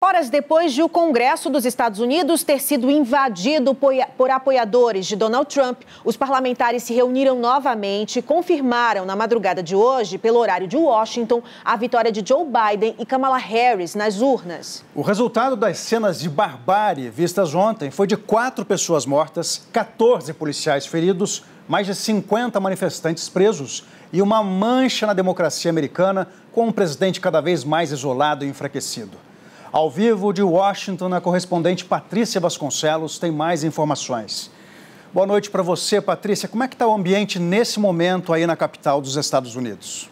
Horas depois de o Congresso dos Estados Unidos ter sido invadido por apoiadores de Donald Trump, os parlamentares se reuniram novamente e confirmaram na madrugada de hoje, pelo horário de Washington, a vitória de Joe Biden e Kamala Harris nas urnas. O resultado das cenas de barbárie vistas ontem foi de 4 pessoas mortas, 14 policiais feridos, mais de 50 manifestantes presos e uma mancha na democracia americana com um presidente cada vez mais isolado e enfraquecido. Ao vivo de Washington, a correspondente Patrícia Vasconcelos tem mais informações. Boa noite para você, Patrícia. Como é que está o ambiente nesse momento aí na capital dos Estados Unidos?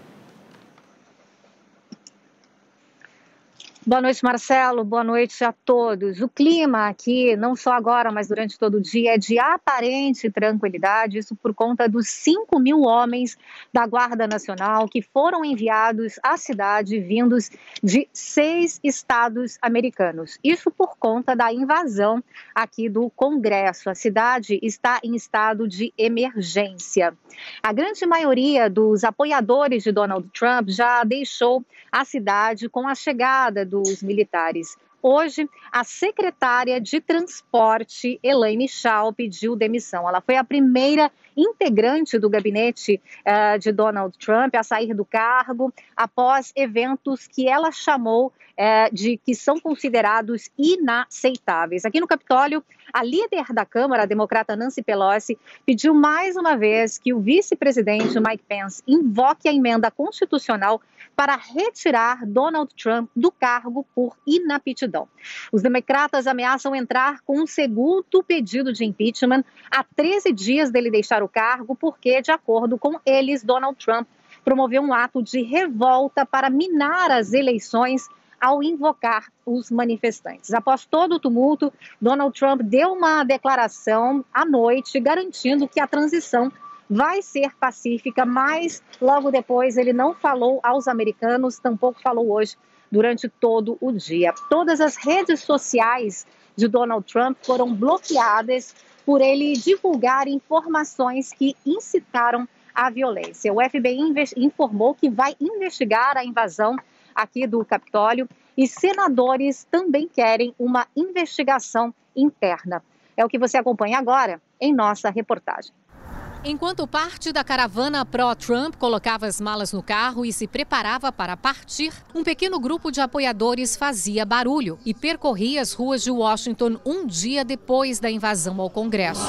Boa noite, Marcelo. Boa noite a todos. O clima aqui, não só agora, mas durante todo o dia, é de aparente tranquilidade. Isso por conta dos 5.000 homens da Guarda Nacional que foram enviados à cidade vindos de 6 estados americanos. Isso por conta da invasão aqui do Congresso. A cidade está em estado de emergência. A grande maioria dos apoiadores de Donald Trump já deixou a cidade com a chegada dos militares. Hoje, a secretária de Transporte, Elaine Chao, pediu demissão. Ela foi a primeira integrante do gabinete de Donald Trump a sair do cargo após eventos que ela chamou de que são considerados inaceitáveis. Aqui no Capitólio, a líder da Câmara, a democrata Nancy Pelosi, pediu mais uma vez que o vice-presidente Mike Pence invoque a emenda constitucional para retirar Donald Trump do cargo por inaptidão. Os democratas ameaçam entrar com um segundo pedido de impeachment a 13 dias dele deixar o cargo, porque, de acordo com eles, Donald Trump promoveu um ato de revolta para minar as eleições ao invocar os manifestantes. Após todo o tumulto, Donald Trump deu uma declaração à noite garantindo que a transição vai ser pacífica, mas logo depois ele não falou aos americanos, tampouco falou hoje durante todo o dia. Todas as redes sociais de Donald Trump foram bloqueadas por ele divulgar informações que incitaram a violência. O FBI informou que vai investigar a invasão aqui do Capitólio e senadores também querem uma investigação interna. É o que você acompanha agora em nossa reportagem. Enquanto parte da caravana pró-Trump colocava as malas no carro e se preparava para partir, um pequeno grupo de apoiadores fazia barulho e percorria as ruas de Washington um dia depois da invasão ao Congresso.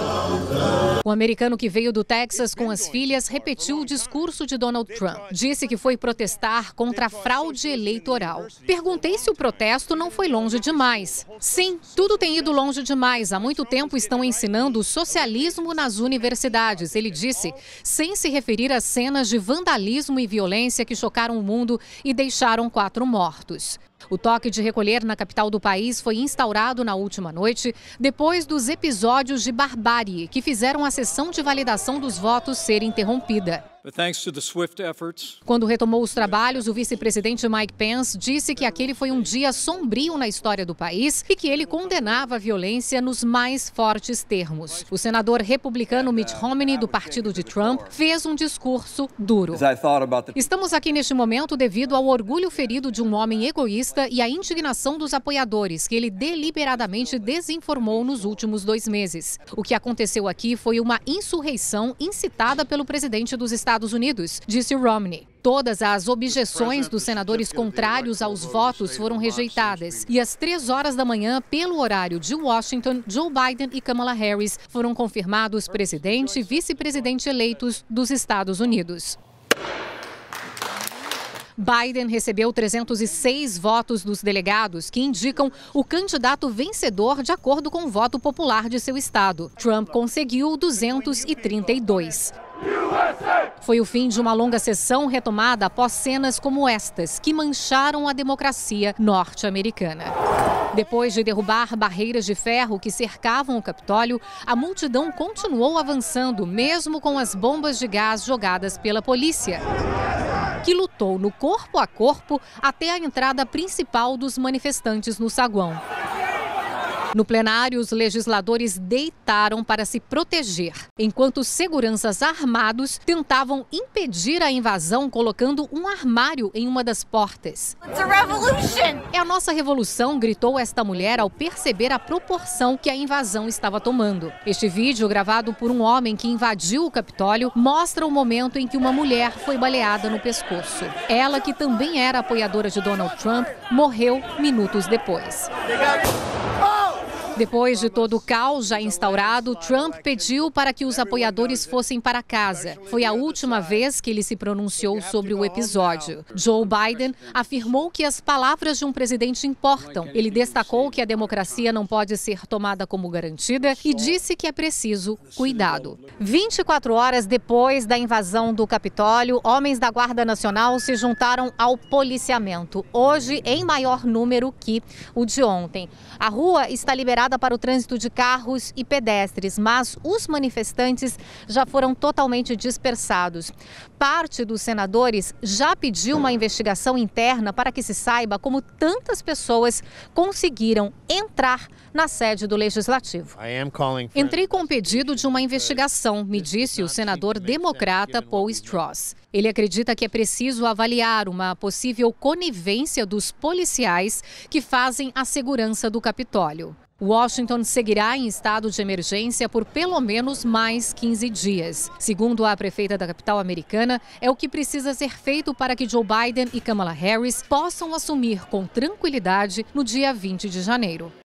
O americano que veio do Texas com as filhas repetiu o discurso de Donald Trump. Disse que foi protestar contra a fraude eleitoral. Perguntei se o protesto não foi longe demais. Sim, tudo tem ido longe demais. Há muito tempo estão ensinando o socialismo nas universidades. Ele disse, sem se referir às cenas de vandalismo e violência que chocaram o mundo e deixaram 4 mortos. O toque de recolher na capital do país foi instaurado na última noite, depois dos episódios de barbárie que fizeram a sessão de validação dos votos ser interrompida. Quando retomou os trabalhos, o vice-presidente Mike Pence disse que aquele foi um dia sombrio na história do país e que ele condenava a violência nos mais fortes termos. O senador republicano Mitt Romney, do partido de Trump, fez um discurso duro. Estamos aqui neste momento devido ao orgulho ferido de um homem egoísta e à indignação dos apoiadores, que ele deliberadamente desinformou nos últimos 2 meses. O que aconteceu aqui foi uma insurreição incitada pelo presidente dos Estados Unidos, disse Romney. Todas as objeções dos senadores contrários aos votos foram rejeitadas. E às 3 horas da manhã, pelo horário de Washington, Joe Biden e Kamala Harris foram confirmados presidente e vice-presidente eleitos dos Estados Unidos. Biden recebeu 306 votos dos delegados, que indicam o candidato vencedor de acordo com o voto popular de seu estado. Trump conseguiu 232. Foi o fim de uma longa sessão retomada após cenas como estas, que mancharam a democracia norte-americana. Depois de derrubar barreiras de ferro que cercavam o Capitólio, a multidão continuou avançando, mesmo com as bombas de gás jogadas pela polícia, que lutou no corpo a corpo até a entrada principal dos manifestantes no saguão. No plenário, os legisladores deitaram para se proteger, enquanto seguranças armados tentavam impedir a invasão colocando um armário em uma das portas. É a nossa revolução, gritou esta mulher ao perceber a proporção que a invasão estava tomando. Este vídeo, gravado por um homem que invadiu o Capitólio, mostra o momento em que uma mulher foi baleada no pescoço. Ela, que também era apoiadora de Donald Trump, morreu minutos depois. Depois de todo o caos já instaurado, Trump pediu para que os apoiadores fossem para casa. Foi a última vez que ele se pronunciou sobre o episódio. Joe Biden afirmou que as palavras de um presidente importam. Ele destacou que a democracia não pode ser tomada como garantida e disse que é preciso cuidado. 24 horas depois da invasão do Capitólio, homens da Guarda Nacional se juntaram ao policiamento, hoje em maior número que o de ontem. A rua está liberada para o trânsito de carros e pedestres, mas os manifestantes já foram totalmente dispersados. Parte dos senadores já pediu uma investigação interna para que se saiba como tantas pessoas conseguiram entrar na sede do Legislativo. Entrei com um pedido de uma investigação, me disse o senador democrata Paul Strauss. Ele acredita que é preciso avaliar uma possível conivência dos policiais que fazem a segurança do Capitólio. Washington seguirá em estado de emergência por pelo menos mais 15 dias. Segundo a prefeita da capital americana, é o que precisa ser feito para que Joe Biden e Kamala Harris possam assumir com tranquilidade no dia 20 de janeiro.